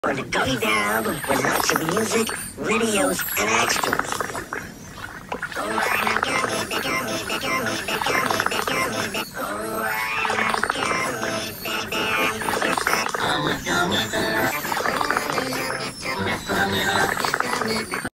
For the Gummy Bear album with lots of music, videos, and extras. Oh, I'm a gummy, the gummy, the gummy, the gummy, the gummy, the oh, I'm a gummy, the bear. I'm a gummy bear. Oh, I'm a gummy bear.